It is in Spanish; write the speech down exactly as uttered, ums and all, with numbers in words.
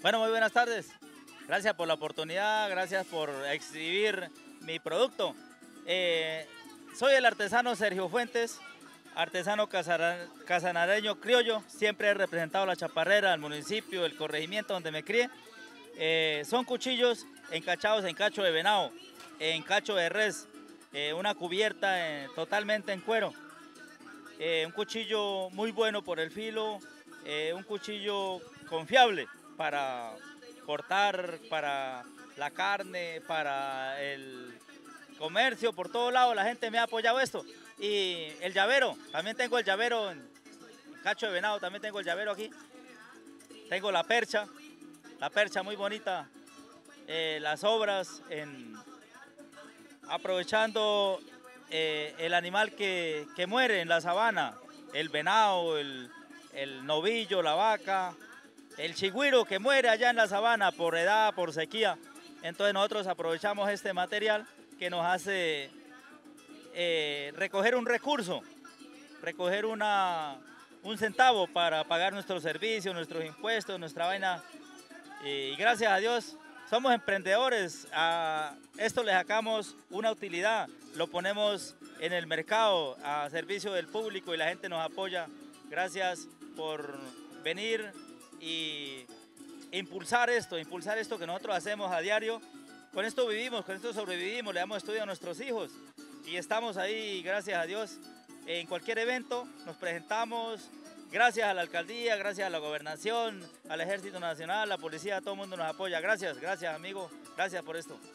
Bueno, muy buenas tardes. Gracias por la oportunidad, gracias por exhibir mi producto. Eh, soy el artesano Sergio Fuentes, artesano casara- casanareño criollo. Siempre he representado la Chaparrera, el municipio, el corregimiento donde me crié. Eh, son cuchillos encachados en cacho de venado, en cacho de res, eh, una cubierta eh, totalmente en cuero. Eh, un cuchillo muy bueno por el filo, eh, un cuchillo confiable para cortar, para la carne, para el comercio, por todo lado la gente me ha apoyado esto. Y el llavero, también tengo el llavero en cacho de venado, también tengo el llavero aquí. Tengo la percha, la percha muy bonita, eh, las obras en aprovechando eh, el animal que, que muere en la sabana, el venado, el, el novillo, la vaca, el chigüiro que muere allá en la sabana por edad, por sequía. Entonces nosotros aprovechamos este material que nos hace eh, recoger un recurso, recoger una, un centavo para pagar nuestros servicios, nuestros impuestos, nuestra vaina. Y gracias a Dios somos emprendedores, a esto le sacamos una utilidad, lo ponemos en el mercado a servicio del público y la gente nos apoya. Gracias por venir y impulsar esto, impulsar esto que nosotros hacemos a diario. Con esto vivimos, con esto sobrevivimos, le damos estudio a nuestros hijos y estamos ahí, gracias a Dios, en cualquier evento nos presentamos. Gracias a la alcaldía, gracias a la gobernación, al Ejército Nacional, la policía, todo el mundo nos apoya. Gracias, gracias amigo, gracias por esto.